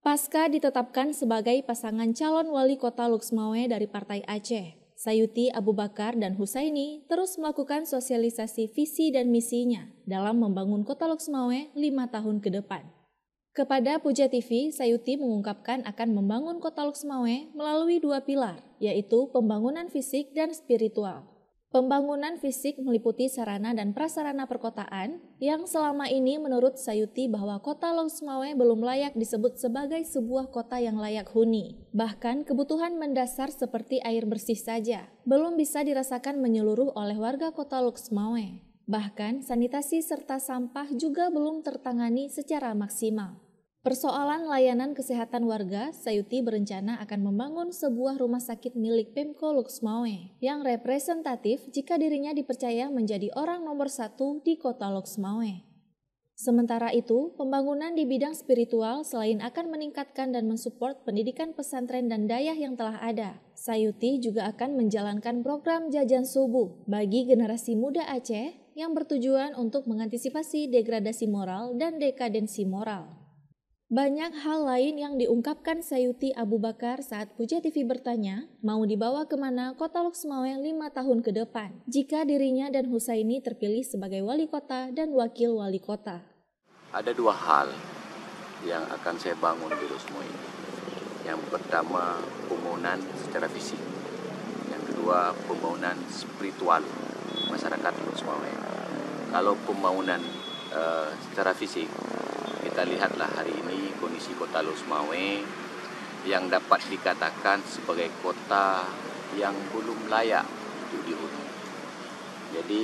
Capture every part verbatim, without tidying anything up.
Pasca ditetapkan sebagai pasangan calon wali kota Luxmawe dari Partai Aceh, Sayuti Abu Bakar dan Husaini terus melakukan sosialisasi visi dan misinya dalam membangun kota Luxmawe lima tahun ke depan. Kepada Puja T V, Sayuti mengungkapkan akan membangun kota Luxmawe melalui dua pilar, yaitu pembangunan fisik dan spiritual. Pembangunan fisik meliputi sarana dan prasarana perkotaan yang selama ini menurut Sayuti bahwa kota Luxmawe belum layak disebut sebagai sebuah kota yang layak huni. Bahkan kebutuhan mendasar seperti air bersih saja belum bisa dirasakan menyeluruh oleh warga kota Luxmawe. Bahkan sanitasi serta sampah juga belum tertangani secara maksimal. Persoalan layanan kesehatan warga, Sayuti berencana akan membangun sebuah rumah sakit milik Pemko Luxmawe yang representatif jika dirinya dipercaya menjadi orang nomor satu di kota Luxmawe. Sementara itu, pembangunan di bidang spiritual selain akan meningkatkan dan mensupport pendidikan pesantren dan dayah yang telah ada, Sayuti juga akan menjalankan program jajan subuh bagi generasi muda Aceh yang bertujuan untuk mengantisipasi degradasi moral dan dekadensi moral. Banyak hal lain yang diungkapkan Sayuti Abu Bakar saat Puja T V bertanya mau dibawa kemana kota Luxmawe lima tahun ke depan jika dirinya dan Husaini terpilih sebagai wali kota dan wakil wali kota. Ada dua hal yang akan saya bangun di Luxmawe ini. Yang pertama pembangunan secara fisik, yang kedua pembangunan spiritual masyarakat Luxmawe. Kalau pembangunan uh, secara fisik, kita lihatlah hari ini kondisi kota Luxmawe yang dapat dikatakan sebagai kota yang belum layak untuk dihuni. Jadi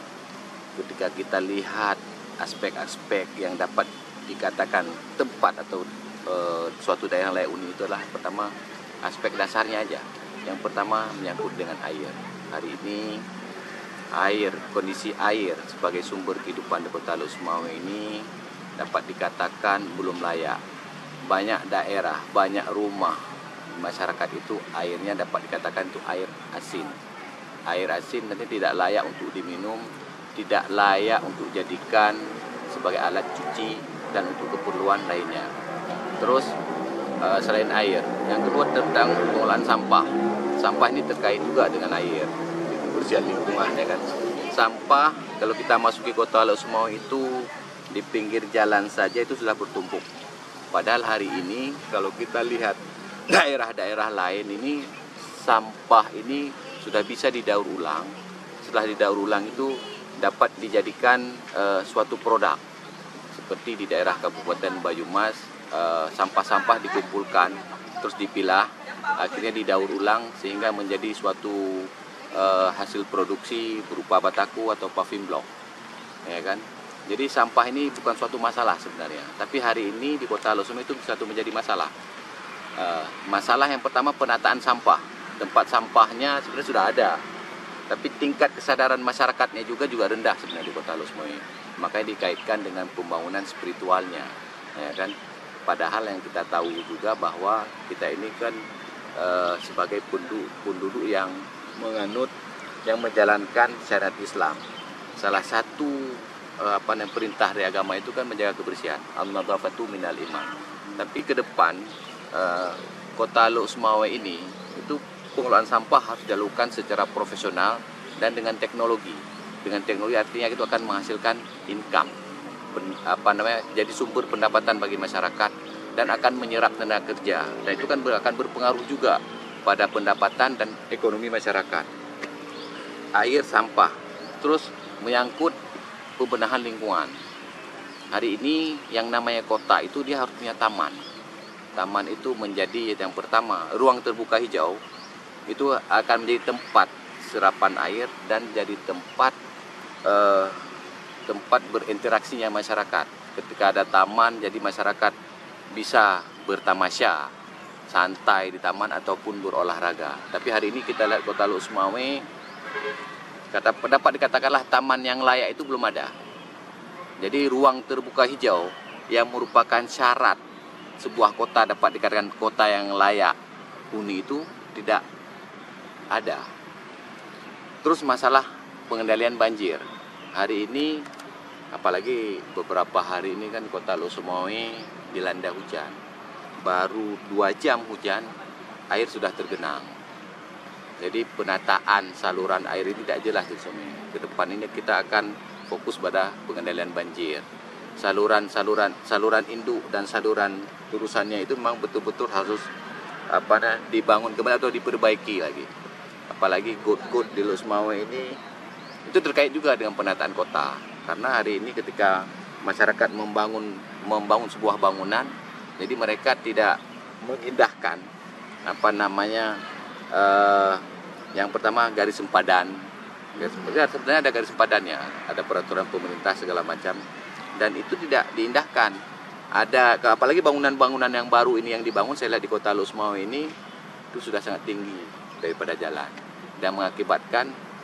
ketika kita lihat aspek-aspek yang dapat dikatakan tempat atau e, suatu daerah layak huni itu adalah pertama aspek dasarnya aja. Yang pertama menyangkut dengan air. Hari ini air, kondisi air sebagai sumber kehidupan di kota Luxmawe ini dapat dikatakan belum layak. Banyak daerah, banyak rumah masyarakat itu airnya dapat dikatakan itu air asin. Air asin nanti tidak layak untuk diminum, tidak layak untuk dijadikan sebagai alat cuci dan untuk keperluan lainnya. Terus selain air, yang kedua tentang pengolahan sampah. Sampah ini terkait juga dengan air, kebersihan lingkungan ya kan. Sampah kalau kita masuki kota Luxmawe itu di pinggir jalan saja itu sudah bertumpuk. Padahal hari ini kalau kita lihat daerah-daerah lain ini sampah ini sudah bisa didaur ulang. Setelah didaur ulang itu dapat dijadikan uh, suatu produk. Seperti di daerah Kabupaten Banyumas, uh, sampah-sampah dikumpulkan terus dipilah, akhirnya didaur ulang sehingga menjadi suatu uh, hasil produksi berupa bataku atau paving block. Ya kan? Jadi sampah ini bukan suatu masalah sebenarnya, tapi hari ini di kota Luxmawe itu satu menjadi masalah. Uh, masalah yang pertama penataan sampah. Tempat sampahnya sebenarnya sudah ada, tapi tingkat kesadaran masyarakatnya juga juga rendah sebenarnya di kota Luxmawe. Makanya dikaitkan dengan pembangunan spiritualnya, ya kan? Padahal yang kita tahu juga bahwa kita ini kan uh, sebagai penduduk, penduduk yang menganut, yang menjalankan syariat Islam. Salah satu apa yang perintah dari agama itu kan menjaga kebersihan. An-nadhafatu minal iman. Tapi ke depan uh, kota Luxmawe ini itu pengelolaan sampah harus dilakukan secara profesional dan dengan teknologi. Dengan teknologi artinya itu akan menghasilkan income, pen, apa namanya, jadi sumber pendapatan bagi masyarakat dan akan menyerap tenaga kerja. Dan itu kan ber, akan berpengaruh juga pada pendapatan dan ekonomi masyarakat. Air, sampah, terus menyangkut pembenahan lingkungan. Hari ini yang namanya kota itu dia harus punya taman. Taman itu menjadi yang pertama, ruang terbuka hijau itu akan menjadi tempat serapan air dan jadi tempat eh, tempat berinteraksinya masyarakat. Ketika ada taman, jadi masyarakat bisa bertamasya, santai di taman ataupun berolahraga. Tapi hari ini kita lihat kota Luxmawe, kata pendapat dikatakanlah taman yang layak itu belum ada. Jadi ruang terbuka hijau yang merupakan syarat sebuah kota dapat dikatakan kota yang layak huni itu tidak ada. Terus masalah pengendalian banjir. Hari ini apalagi beberapa hari ini kan kota Luxmawe dilanda hujan. baru dua jam hujan, air sudah tergenang. Jadi penataan saluran air ini tidak jelas di sini. Ke depan ini kita akan fokus pada pengendalian banjir. Saluran-saluran saluran induk dan saluran turusannya itu memang betul-betul harus apa nah, dibangun kembali atau diperbaiki lagi. Apalagi got-got di Lusmawe ini itu terkait juga dengan penataan kota. Karena hari ini ketika masyarakat membangun membangun sebuah bangunan, jadi mereka tidak mengindahkan apa namanya eh, yang pertama garis sempadan. Garis, sebenarnya ada garis sempadannya, ada peraturan pemerintah segala macam, dan itu tidak diindahkan. Ada apalagi bangunan-bangunan yang baru ini yang dibangun, saya lihat di kota Lusmawe ini itu sudah sangat tinggi daripada jalan dan mengakibatkan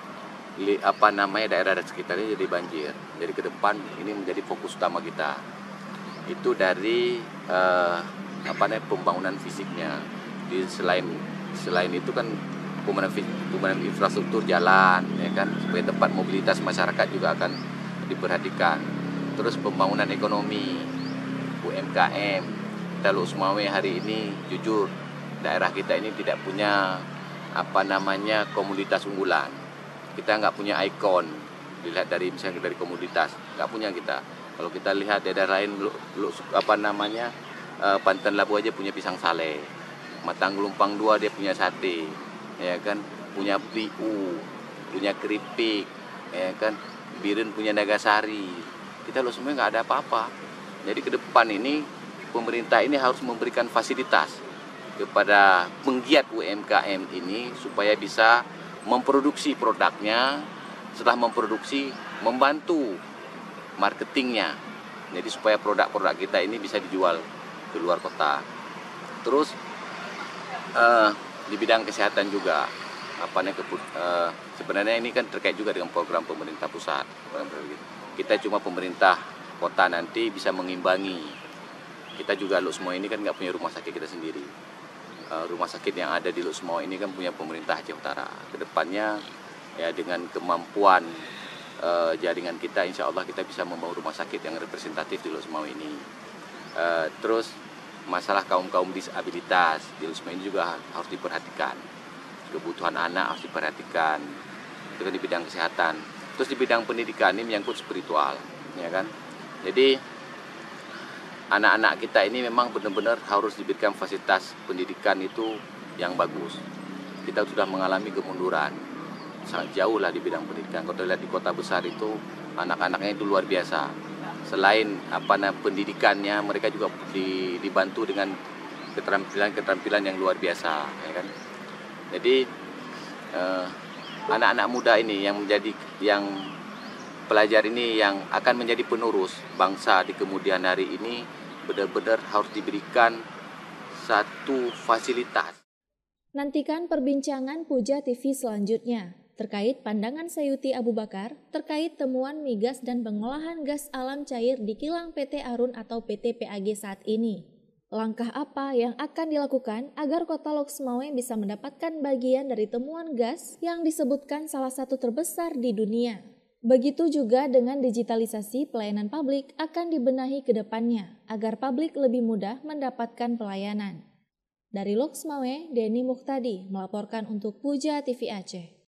apa namanya daerah dan sekitarnya jadi banjir. Jadi ke depan ini menjadi fokus utama kita. Itu dari eh, apa namanya pembangunan fisiknya. Di selain selain itu kan pembangunan, pembangunan infrastruktur jalan, ya kan, supaya tempat mobilitas masyarakat juga akan diperhatikan. Terus pembangunan ekonomi, U M K M. Kita Lusmawe hari ini jujur daerah kita ini tidak punya apa namanya komoditas unggulan. Kita nggak punya ikon dilihat dari misalnya dari komoditas, nggak punya kita. Kalau kita lihat daerah lain, lu, lu, apa namanya uh, Panten Labu aja punya pisang sale, Matang Gelumpang dua dia punya sate, ya kan, punya priu, punya keripik, ya kan, Biren punya Nagasari. Kita lo semua nggak ada apa-apa. Jadi ke depan ini pemerintah ini harus memberikan fasilitas kepada penggiat U M K M ini supaya bisa memproduksi produknya, setelah memproduksi membantu marketingnya, jadi supaya produk-produk kita ini bisa dijual ke luar kota. Terus uh, di bidang kesehatan juga, apa nih uh, sebenarnya ini kan terkait juga dengan program pemerintah pusat. Kita cuma pemerintah kota nanti bisa mengimbangi. Kita juga Lusmawe ini kan nggak punya rumah sakit kita sendiri. Uh, rumah sakit yang ada di Lusmawe ini kan punya pemerintah Aceh Utara. Kedepannya ya dengan kemampuan uh, jaringan kita, insya Allah kita bisa membangun rumah sakit yang representatif di Lusmawe ini. Uh, terus masalah kaum-kaum disabilitas di Lusmawe ini juga harus diperhatikan. Kebutuhan anak harus diperhatikan. Itu kan di bidang kesehatan. Terus di bidang pendidikan ini menyangkut spiritual, ya kan. Jadi anak-anak kita ini memang benar-benar harus diberikan fasilitas pendidikan itu yang bagus. Kita sudah mengalami kemunduran sangat jauh lah di bidang pendidikan. Kalau lihat di kota besar itu anak-anaknya itu luar biasa. Selain apa namanya pendidikannya, mereka juga di, dibantu dengan keterampilan-keterampilan yang luar biasa, ya kan. Jadi eh, anak-anak muda ini yang menjadi yang pelajar ini yang akan menjadi penerus bangsa di kemudian hari ini benar-benar harus diberikan satu fasilitas. Nantikan perbincangan Puja T V selanjutnya terkait pandangan Sayuti Abu Bakar terkait temuan migas dan pengolahan gas alam cair di kilang P T Arun atau P T P A G saat ini. Langkah apa yang akan dilakukan agar kota Lusmawe bisa mendapatkan bagian dari temuan gas yang disebutkan salah satu terbesar di dunia? Begitu juga dengan digitalisasi pelayanan publik akan dibenahi ke depannya agar publik lebih mudah mendapatkan pelayanan. Dari Lusmawe, Denny Muhtadi melaporkan untuk Puja T V Aceh.